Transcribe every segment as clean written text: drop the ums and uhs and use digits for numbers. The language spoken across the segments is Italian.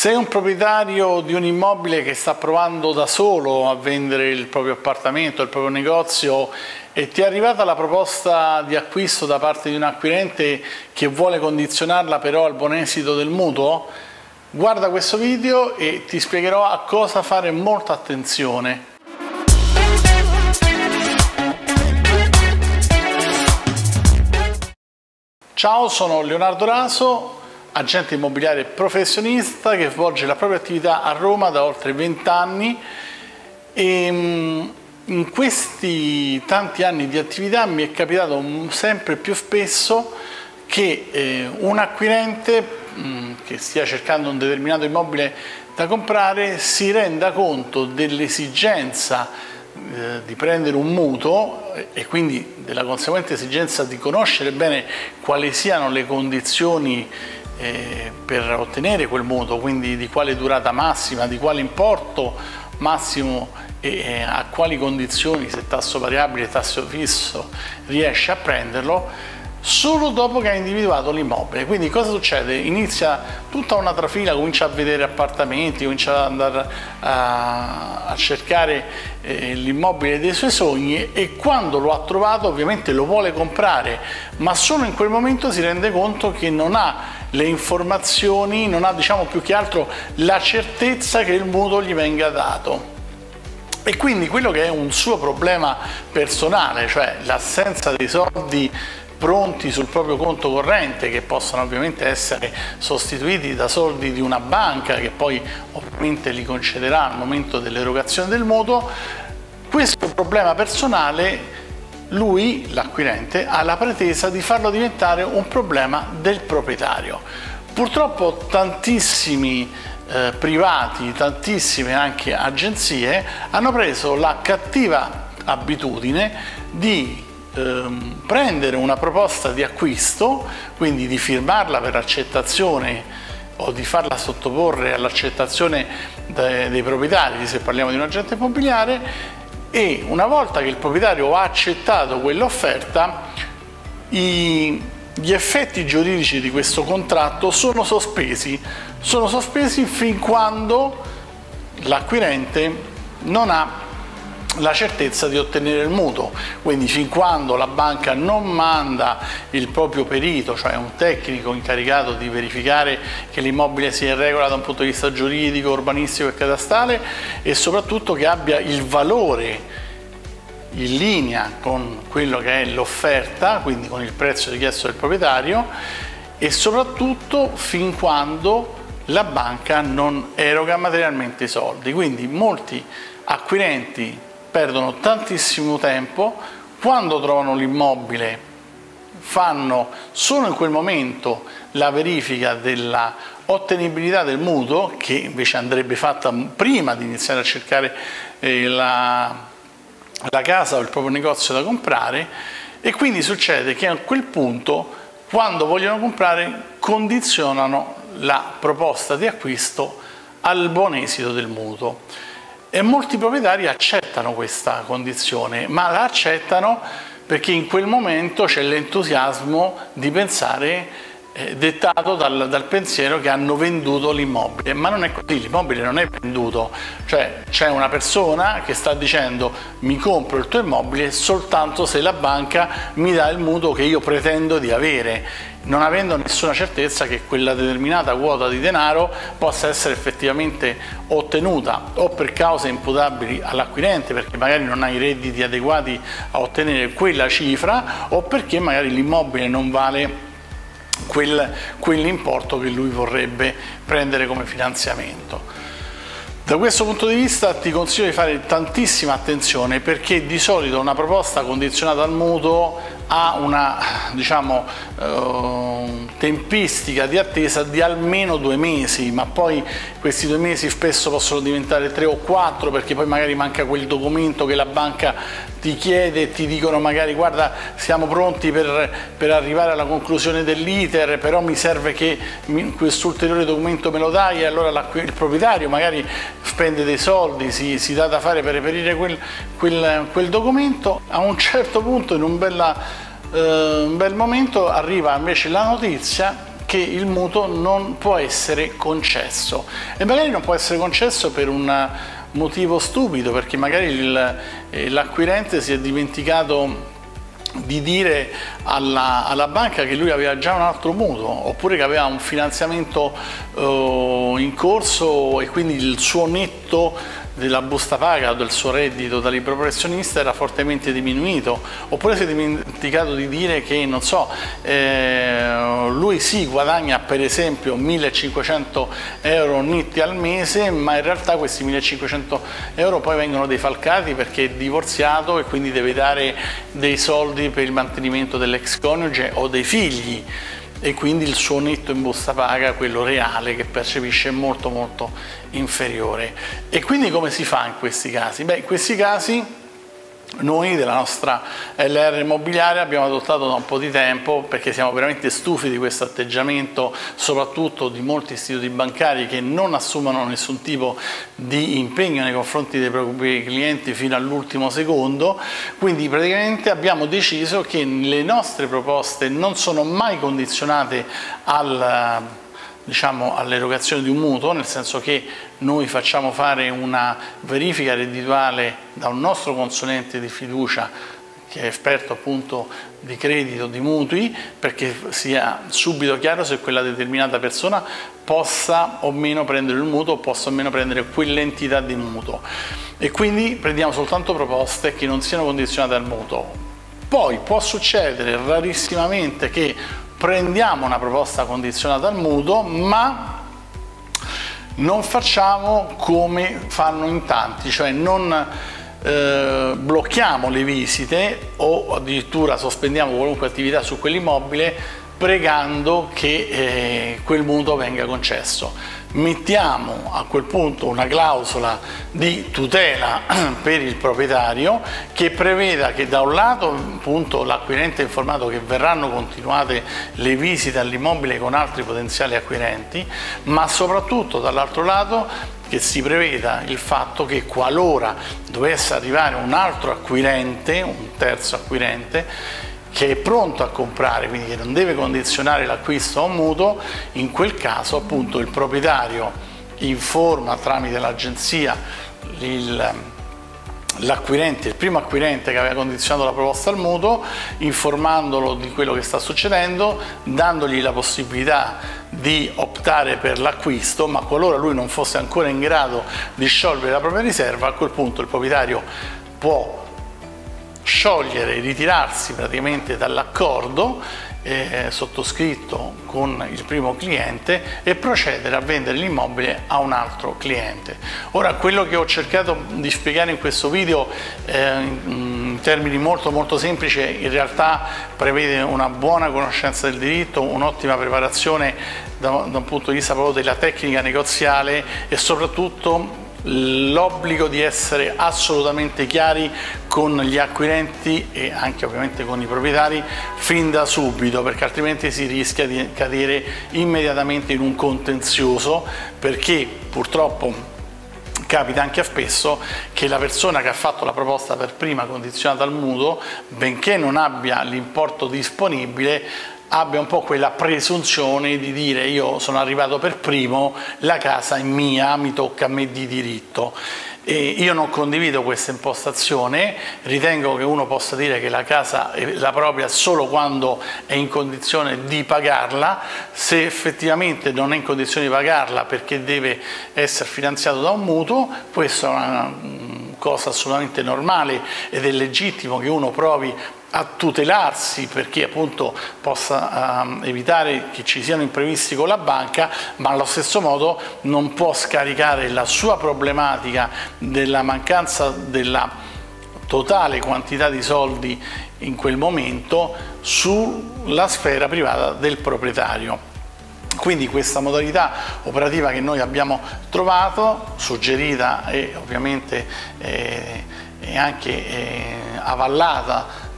Sei un proprietario di un immobile che sta provando da solo a vendere il proprio appartamento, il proprio negozio e ti è arrivata la proposta di acquisto da parte di un acquirente che vuole condizionarla però al buon esito del mutuo? Guarda questo video e ti spiegherò a cosa fare molta attenzione. Ciao, sono Leonardo Raso, agente immobiliare professionista che svolge la propria attività a Roma da oltre 20 anni e in questi tanti anni di attività mi è capitato sempre più spesso che un acquirente che stia cercando un determinato immobile da comprare si renda conto dell'esigenza di prendere un mutuo e quindi della conseguente esigenza di conoscere bene quali siano le condizioni per ottenere quel mutuo, quindi di quale durata massima, di quale importo massimo e a quali condizioni, se tasso variabile, tasso fisso, riesce a prenderlo solo dopo che ha individuato l'immobile. Quindi cosa succede? Inizia tutta una trafila, comincia a vedere appartamenti, comincia ad andare a cercare l'immobile dei suoi sogni e quando lo ha trovato ovviamente lo vuole comprare, ma solo in quel momento si rende conto che non ha le informazioni, non ha più che altro la certezza che il mutuo gli venga dato. E quindi quello che è un suo problema personale, cioè l'assenza dei soldi pronti sul proprio conto corrente, che possono ovviamente essere sostituiti da soldi di una banca che poi ovviamente li concederà al momento dell'erogazione del mutuo, questo problema personale lui, l'acquirente, ha la pretesa di farlo diventare un problema del proprietario. Purtroppo tantissimi privati, tantissime anche agenzie hanno preso la cattiva abitudine di prendere una proposta di acquisto, quindi di firmarla per accettazione o di farla sottoporre all'accettazione dei proprietari, se parliamo di un agente immobiliare, e una volta che il proprietario ha accettato quell'offerta, gli effetti giuridici di questo contratto sono sospesi fin quando l'acquirente non ha la certezza di ottenere il mutuo, quindi fin quando la banca non manda il proprio perito, cioè un tecnico incaricato di verificare che l'immobile sia in regola da un punto di vista giuridico, urbanistico e catastale e soprattutto che abbia il valore in linea con quello che è l'offerta, quindi con il prezzo richiesto del proprietario, e soprattutto fin quando la banca non eroga materialmente i soldi. Quindi molti acquirenti perdono tantissimo tempo, quando trovano l'immobile fanno solo in quel momento la verifica della ottenibilità del mutuo, che invece andrebbe fatta prima di iniziare a cercare la casa o il proprio negozio da comprare, e quindi succede che a quel punto, quando vogliono comprare, condizionano la proposta di acquisto al buon esito del mutuo. E molti proprietari accettano questa condizione, ma la accettano perché in quel momento c'è l'entusiasmo di pensare dettato dal pensiero che hanno venduto l'immobile, ma non è così, l'immobile non è venduto, cioè c'è una persona che sta dicendo mi compro il tuo immobile soltanto se la banca mi dà il mutuo che io pretendo di avere, non avendo nessuna certezza che quella determinata quota di denaro possa essere effettivamente ottenuta o per cause imputabili all'acquirente, perché magari non ha i redditi adeguati a ottenere quella cifra, o perché magari l'immobile non vale quell'importo che lui vorrebbe prendere come finanziamento. Da questo punto di vista ti consiglio di fare tantissima attenzione, perché di solito una proposta condizionata al mutuo ha una tempistica di attesa di almeno 2 mesi, ma poi questi 2 mesi spesso possono diventare 3 o 4, perché poi magari manca quel documento che la banca ti chiede e ti dicono magari guarda siamo pronti per arrivare alla conclusione dell'iter, però mi serve che quest'ulteriore documento me lo dai, e allora il proprietario magari spende dei soldi, si dà da fare per reperire quel documento. A un certo punto, in un bel momento, arriva invece la notizia che il mutuo non può essere concesso, e magari non può essere concesso per un motivo stupido, perché magari l'acquirente si è dimenticato di dire alla banca che lui aveva già un altro mutuo, oppure che aveva un finanziamento in corso e quindi il suo netto della busta paga o del suo reddito da libero professionista era fortemente diminuito, oppure si è dimenticato di dire che, non so, lui sì guadagna per esempio 1.500 euro netti al mese, ma in realtà questi 1.500 euro poi vengono defalcati perché è divorziato e quindi deve dare dei soldi per il mantenimento dell'ex coniuge o dei figli, e quindi il suo netto in busta paga, quello reale che percepisce, è molto molto inferiore. E quindi come si fa in questi casi? Beh, in questi casi noi della nostra LR Immobiliare abbiamo adottato da un po' di tempo, perché siamo veramente stufi di questo atteggiamento, soprattutto di molti istituti bancari che non assumono nessun tipo di impegno nei confronti dei propri clienti fino all'ultimo secondo. Quindi praticamente abbiamo deciso che le nostre proposte non sono mai condizionate all'erogazione di un mutuo, nel senso che noi facciamo fare una verifica reddituale da un nostro consulente di fiducia che è esperto appunto di credito, di mutui, perché sia subito chiaro se quella determinata persona possa o meno prendere il mutuo, possa o meno prendere quell'entità di mutuo, e quindi prendiamo soltanto proposte che non siano condizionate al mutuo. Poi può succedere rarissimamente che prendiamo una proposta condizionata al mutuo, ma non facciamo come fanno in tanti, cioè non blocchiamo le visite o addirittura sospendiamo qualunque attività su quell'immobile pregando che quel mutuo venga concesso. Mettiamo a quel punto una clausola di tutela per il proprietario che preveda che da un lato appunto l'acquirente è informato che verranno continuate le visite all'immobile con altri potenziali acquirenti, ma soprattutto dall'altro lato che si preveda il fatto che qualora dovesse arrivare un altro acquirente, un terzo acquirente, che è pronto a comprare, quindi che non deve condizionare l'acquisto a un mutuo, in quel caso appunto il proprietario informa tramite l'agenzia l'acquirente, il primo acquirente che aveva condizionato la proposta al mutuo, informandolo di quello che sta succedendo, dandogli la possibilità di optare per l'acquisto, ma qualora lui non fosse ancora in grado di sciogliere la propria riserva, a quel punto il proprietario può sciogliere, ritirarsi praticamente dall'accordo sottoscritto con il primo cliente e procedere a vendere l'immobile a un altro cliente. Ora, quello che ho cercato di spiegare in questo video in termini molto semplici, in realtà prevede una buona conoscenza del diritto, un'ottima preparazione da un punto di vista proprio della tecnica negoziale e soprattutto l'obbligo di essere assolutamente chiari con gli acquirenti e anche ovviamente con i proprietari fin da subito, perché altrimenti si rischia di cadere immediatamente in un contenzioso, perché purtroppo capita anche spesso che la persona che ha fatto la proposta per prima condizionata al mutuo, benché non abbia l'importo disponibile, abbia un po' quella presunzione di dire io sono arrivato per primo, la casa è mia, mi tocca a me di diritto. E io non condivido questa impostazione, ritengo che uno possa dire che la casa è la propria solo quando è in condizione di pagarla. Se effettivamente non è in condizione di pagarla perché deve essere finanziato da un mutuo, questa è una cosa assolutamente normale ed è legittimo che uno provi a tutelarsi perché appunto possa evitare che ci siano imprevisti con la banca, ma allo stesso modo non può scaricare la sua problematica della mancanza della totale quantità di soldi in quel momento sulla sfera privata del proprietario. Quindi questa modalità operativa che noi abbiamo trovato, suggerita e ovviamente anche avallata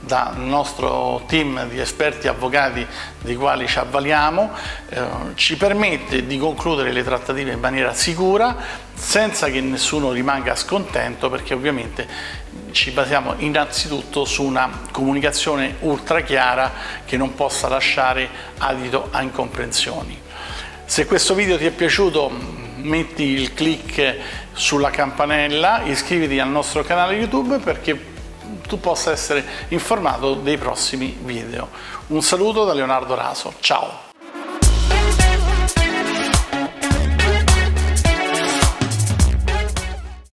dal nostro team di esperti avvocati dei quali ci avvaliamo, ci permette di concludere le trattative in maniera sicura, senza che nessuno rimanga scontento, perché ovviamente ci basiamo innanzitutto su una comunicazione ultra chiara che non possa lasciare adito a incomprensioni. Se questo video ti è piaciuto, metti il click sulla campanella, iscriviti al nostro canale YouTube perché tu possa essere informato dei prossimi video. Un saluto da Leonardo Raso, ciao!